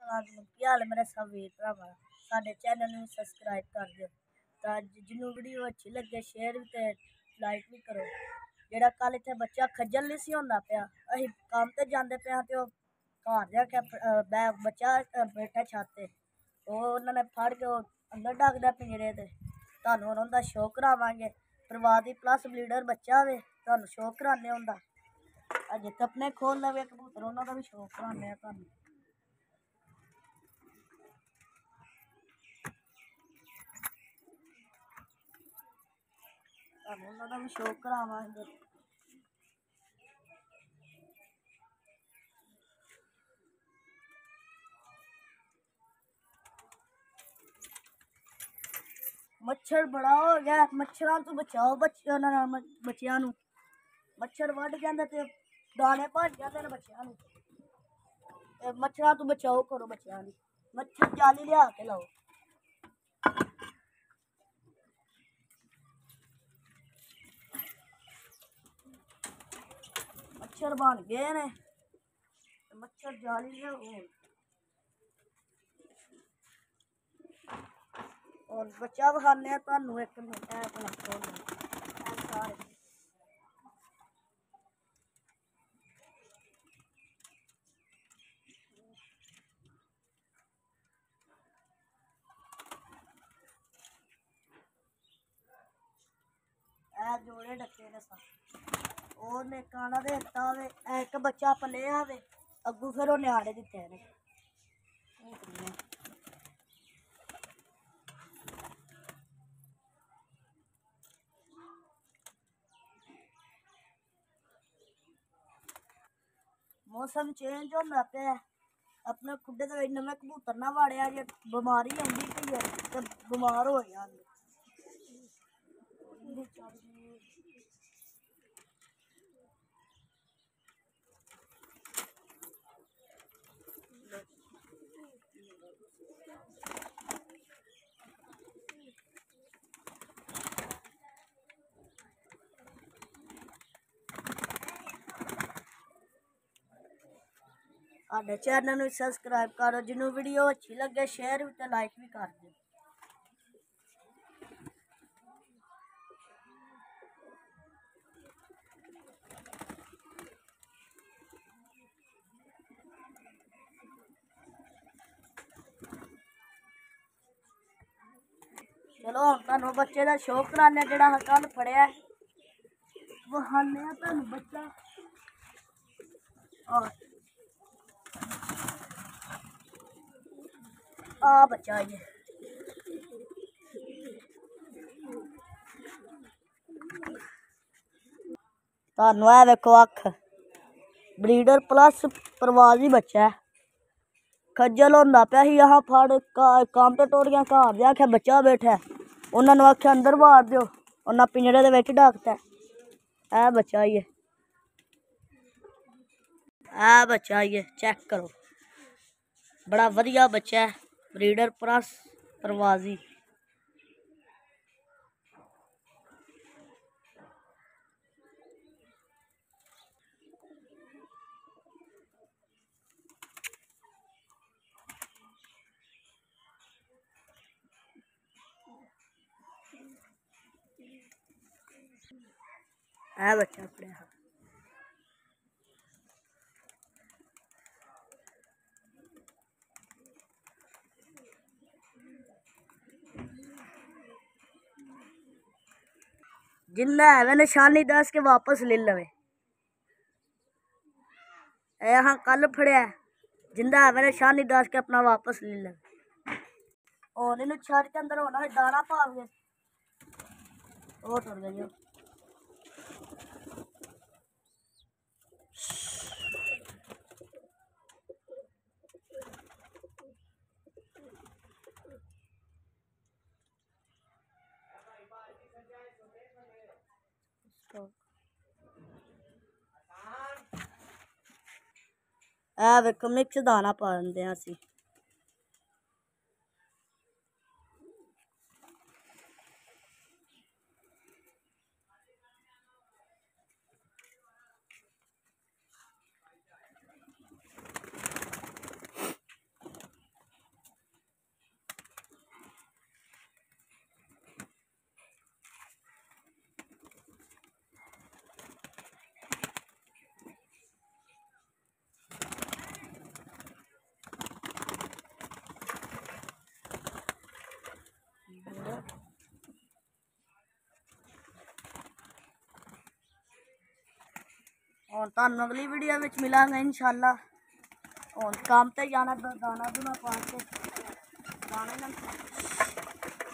असलाम की हाल है मेरे सब वीर भरावा साडे चैनल में सबसक्राइब कर दियो तो जिन्होंने वीडियो अच्छी लगे शेयर भी लाइक भी करो। जेड़ा कल इतने बच्चा खज्जल नहीं सी होंदा पिया असीं काम ते जांदे पे ते घर जाके बच्चा बैठा छत ते उन्होंने फड़ के अंदर डकदा पिंजरे ते तुहानू हुण उंदा शो करावांगे। प्रवादी प्लस ब्लीडर बच्चा वे तुहानू शो कराने उंदा अजे तपने खोल लवे कबूतर उन्होंने भी शो कराने तुहानू। उन्होंने भी शो करावांगे। मच्छर बड़ा हो गया मच्छरों तो बचाओ बच्चों नू मच्छर वड़ जाते ते दाने भज जाते हैं बच्चों नू मच्छरों तो बचाओ करो बच्चों की मच्छर जाली लिया के लाओ। मच्छर बन गए ने मच्छर जाली लिया और बच्चा विखाने तुहानू एक मिनट जोड़े डके ने सब काना देता वे एक बच्चा पलिया वे अगू फिर न्याणे दिते ने। मौसम चेंज होंदा पे अपने खुडे तो नमें कबूतर ना वाड़िया जे बमारी आंदी पई है ते बमार हो जांदे। साडे चैनल में सबसक्राइब करो जिन्होंने वीडियो अच्छी लगे शेयर भी लाइक भी कर दो। चलो हम तुहानू बच्चे का शो कराने जेड़ा कल फड़िया वहाने तुहानू बच्चा आ बच्चा आई तुहानू है वेखो अख ब्रीडर प्लस प्रवासी बच्चा है खज्जल होंदा पिया ही यहाँ फड़ काम तो टुर गया घर दे आखे बच्चा बैठा है उन्होंने आख्या अंदर बाड़ दो उन्हें पिंजरे दे विच डकता है बच्चा आई है बच्चा आई है चेक करो बड़ा वधिया बच्चा है ब्रीडर प्लस प्रवासी। है बच्चा अपने जिंदा है निशानी दस के वापस ले लवे यहाँ कल फड़िया जिंदा है निशानी दस के अपना वापस ले लवे और इन छड़ के अंदर होना दाना पाओगे वो टुर गई। वेखो मिक्स दाना पा दिंदे असी ਹੁਣ ਤੁਹਾਨੂੰ ਅਗਲੀ ਵੀਡੀਓ ਵਿੱਚ ਮਿਲਾਂਗੇ ਇਨਸ਼ਾਅੱਲਾ। ਹੁਣ ਕੰਮ ਤੇ ਜਾਣਾ, ਦਾਣਾ ਦੂਣਾ ਪਾ ਕੇ ਦਾਣੇ ਨਾਲ